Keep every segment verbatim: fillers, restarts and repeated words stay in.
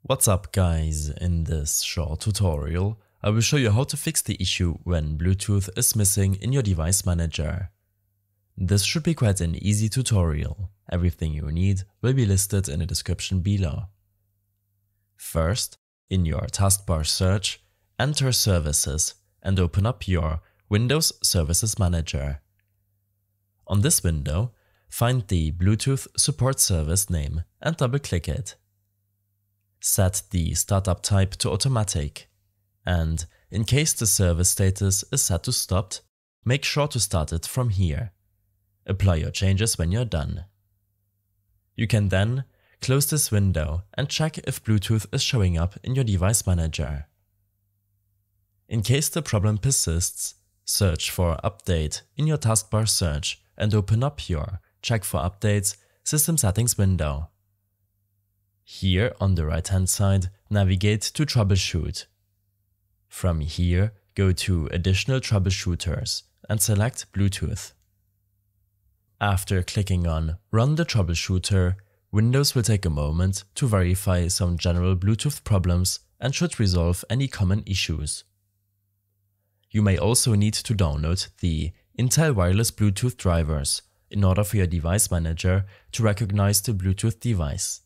What's up guys, in this short tutorial I will show you how to fix the issue when Bluetooth is missing in your device manager. This should be quite an easy tutorial. Everything you need will be listed in the description below. First, in your taskbar search, enter Services and open up your Windows Services Manager. On this window, find the Bluetooth support service name and double-click it. Set the startup type to automatic, and in case the service status is set to stopped, make sure to start it from here. Apply your changes when you're done. You can then close this window and check if Bluetooth is showing up in your device manager. In case the problem persists, search for Update in your taskbar search and open up your Check for Updates System Settings window. Here on the right hand side, navigate to Troubleshoot. From here, go to Additional Troubleshooters and select Bluetooth. After clicking on Run the Troubleshooter, Windows will take a moment to verify some general Bluetooth problems and should resolve any common issues. You may also need to download the Intel Wireless Bluetooth drivers in order for your device manager to recognize the Bluetooth device.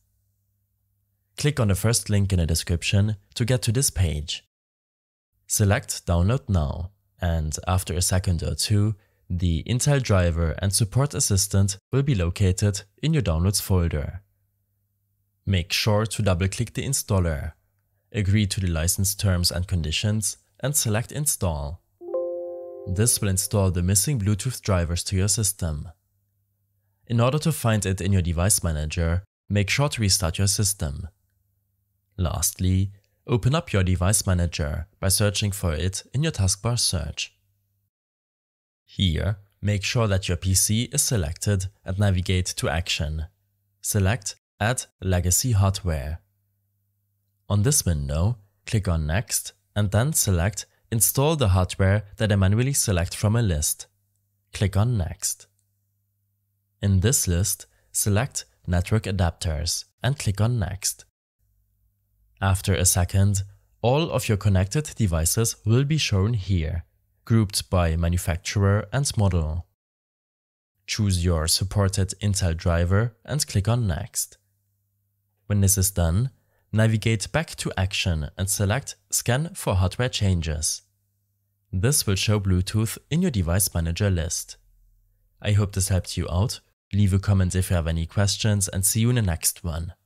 Click on the first link in the description to get to this page. Select Download Now, and after a second or two, the Intel driver and support assistant will be located in your Downloads folder. Make sure to double-click the installer, agree to the license terms and conditions, and select Install. This will install the missing Bluetooth drivers to your system. In order to find it in your device manager, make sure to restart your system. Lastly, open up your device manager by searching for it in your taskbar search. Here, make sure that your P C is selected and navigate to Action. Select Add Legacy Hardware. On this window, click on Next and then select Install the hardware that I manually select from a list. Click on Next. In this list, select Network Adapters and click on Next. After a second, all of your connected devices will be shown here, grouped by manufacturer and model. Choose your supported Intel driver and click on Next. When this is done, navigate back to Action and select Scan for hardware changes. This will show Bluetooth in your device manager list. I hope this helped you out. Leave a comment if you have any questions and see you in the next one.